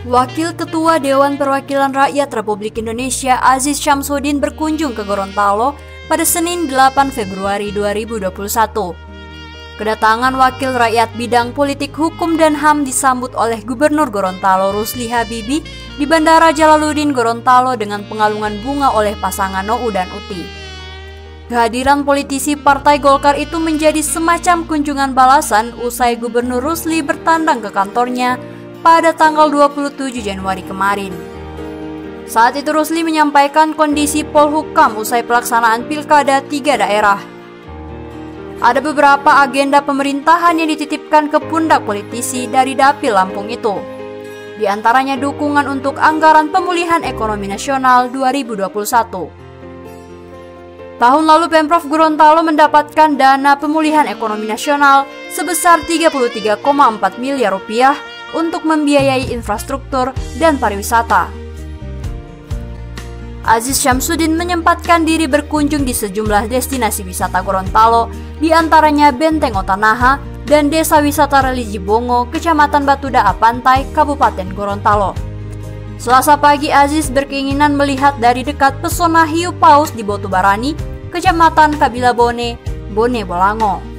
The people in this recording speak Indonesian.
Wakil Ketua Dewan Perwakilan Rakyat Republik Indonesia Aziz Syamsuddin berkunjung ke Gorontalo pada Senin 8 Februari 2021. Kedatangan Wakil Rakyat Bidang Politik Hukum dan HAM disambut oleh Gubernur Gorontalo Rusli Habibie di Bandara Jalaluddin Gorontalo dengan pengalungan bunga oleh pasangan Nou dan Uti. Kehadiran politisi Partai Golkar itu menjadi semacam kunjungan balasan usai Gubernur Rusli bertandang ke kantornya pada tanggal 27 Januari kemarin. Saat itu Rusli menyampaikan kondisi Polhukam usai pelaksanaan pilkada 3 daerah. Ada beberapa agenda pemerintahan yang dititipkan ke pundak politisi dari Dapil Lampung itu. Di antaranya dukungan untuk anggaran pemulihan ekonomi nasional 2021. Tahun lalu Pemprov Gorontalo mendapatkan dana pemulihan ekonomi nasional sebesar 33,4 miliar rupiah untuk membiayai infrastruktur dan pariwisata. Aziz Syamsuddin menyempatkan diri berkunjung di sejumlah destinasi wisata Gorontalo, di antaranya Benteng Otanaha dan Desa Wisata Religi Bongo, Kecamatan Batudaa Pantai, Kabupaten Gorontalo. Selasa pagi Aziz berkeinginan melihat dari dekat pesona hiu paus di Botubarani, Kecamatan Kabilabone, Bone Bolango.